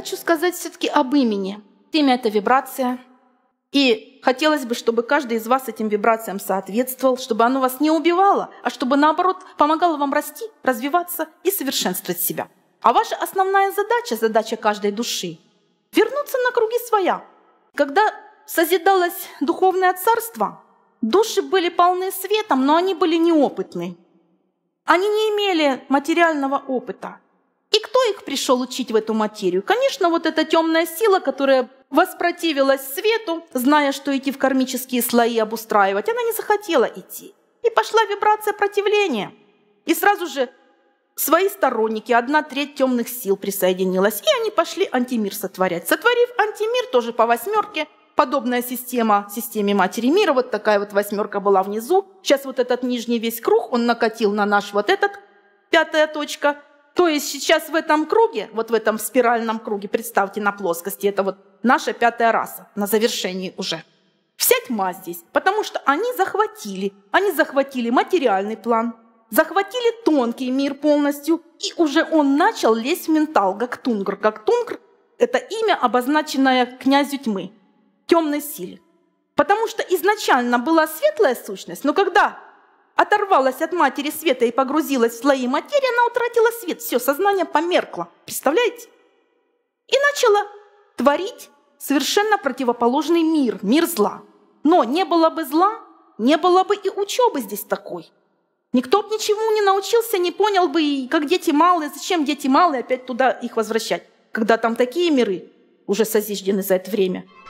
хочу сказать все-таки об имени. Имя — это вибрация. И хотелось бы, чтобы каждый из вас этим вибрациям соответствовал, чтобы оно вас не убивало, а чтобы, наоборот, помогало вам расти, развиваться и совершенствовать себя. А ваша основная задача, задача каждой души — вернуться на круги своя. Когда созидалось духовное царство, души были полны светом, но они были неопытны. Они не имели материального опыта. И кто их пришел учить в эту материю? Конечно, вот эта темная сила, которая воспротивилась свету, зная, что идти в кармические слои обустраивать, она не захотела идти. И пошла вибрация противления. И сразу же свои сторонники, 1/3 темных сил присоединилась. И они пошли антимир сотворять. Сотворив антимир, тоже по 8, подобная система системе Матери Мира, вот такая вот 8 была внизу. Сейчас вот этот нижний весь круг, он накатил на наш вот этот, 5-я точка. То есть сейчас в этом круге, вот в этом спиральном круге, представьте на плоскости, это вот наша 5-я раса, на завершении уже. Вся тьма здесь, потому что они захватили материальный план, захватили тонкий мир полностью, и уже он начал лезть в ментал, Гактунгр. Гактунгр — это имя, обозначенное князю тьмы, темной силе. Потому что изначально была светлая сущность, но когда оторвалась от матери света и погрузилась в слои материи, она утратила свет. Все, сознание померкло. Представляете? И начала творить совершенно противоположный мир, мир зла. Но не было бы зла, не было бы и учебы здесь такой. Никто бы ничему не научился, не понял бы, и как дети малые, зачем дети малые опять туда их возвращать, когда там такие миры уже созиждены за это время.